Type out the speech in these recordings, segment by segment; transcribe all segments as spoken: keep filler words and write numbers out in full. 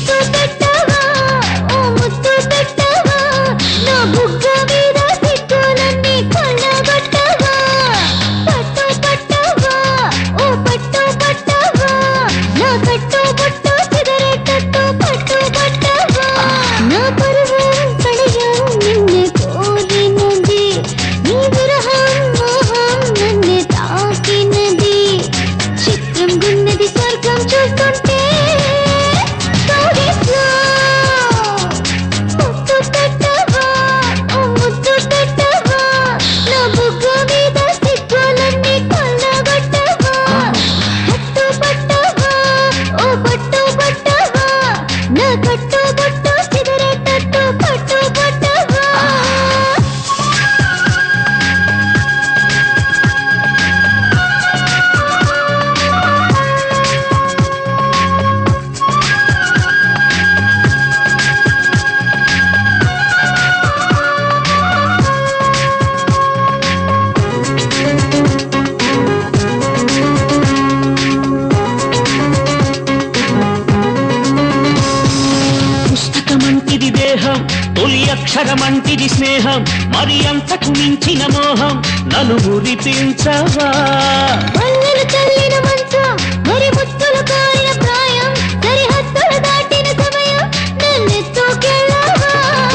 తొలి అక్షరమంటిది స్నేహం మరి అంతకు మించిన మోహం నన్ను మురిపించవా వల్లలు చల్లిన మంచం మరి ముత్తులు కారిన ప్రాయం సరిహద్దులు దాటిన సమయం నన్నెత్తుకెళ్ళవా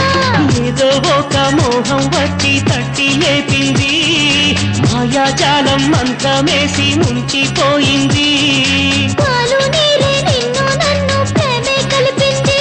ఏదో ఒక మోహం వచ్చి తట్టి లేపింది మాయాజాలం మంత్రమేసి ముంచిపోయింది పాలు నీరే నిన్ను నన్ను ప్రేమే కలిపింది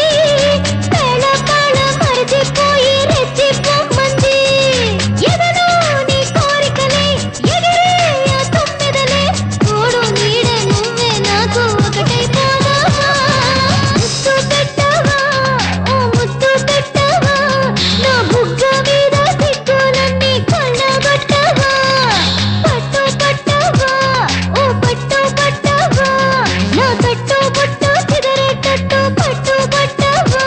పేళ పాళ మరచిపోయి రెచ్చిపోమంది ఎదలో నీ కోరికలే ఎగిరే ఆ తొమ్మిదలే తోడు నీడే నువ్వే నాకు ఒకటైపోదావా ముద్దు పెట్టవా ఓ ముద్దు పెట్టవా నా బుగ్గ మీద సిగ్గులన్నీ కళ్ళగొట్టవా పట్టు పట్టవా ఓ పట్టు పట్టవా నా కట్టు బొట్టు చిదరేటట్టు పట్టు పట్టవా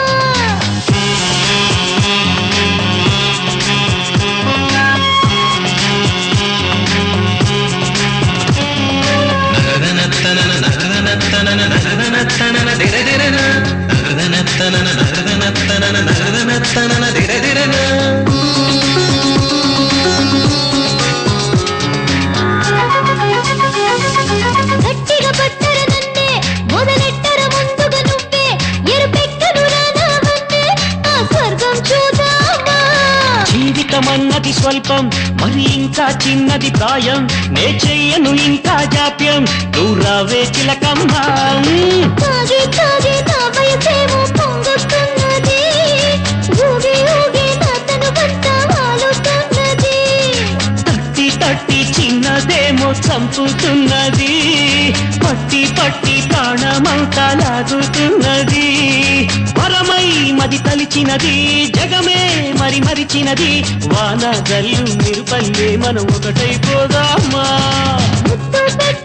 గట్టిగా పట్టర నన్నే మొదలెట్టర ముందుగా నువ్వే ఎరుపెక్కను రానవన్నే ఆ స్వర్గం చూద్దామా జీవితమన్నది స్వల్పం మరి ఇంకా చిన్నది ప్రాయం నే చెయ్యను ఇంకా జాప్యం దూరావే చిలకమ్మా తాగి తాగి నా వయసేమో పొంగుతున్నది ఊగి ఊగి నా తనువంతా వాలుతున్నది తట్టి తట్టి చిన్నదేమో చంపుతున్నది పట్టి పట్టి ప్రాణమంతా లాగుతున్నది పరమై మది తలిచినది జగమే మరి మరిచినది వాన జల్లు నిరుపల్లే మనం ఒకటైపోదామా ముద్దు పెట్ట